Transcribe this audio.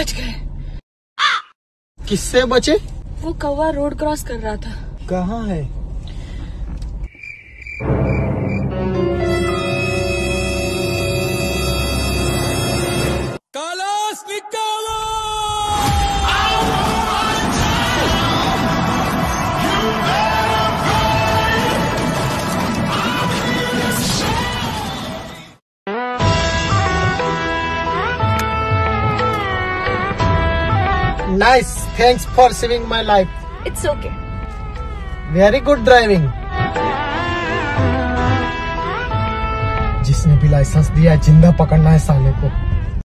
बच गए। किससे बचे? वो कौवा रोड क्रॉस कर रहा था। कहाँ है? Nice. Thanks for saving my life. It's okay. Very good driving. जिसने भी लाइसेंस दिया जिंदा पकड़ना है साले को।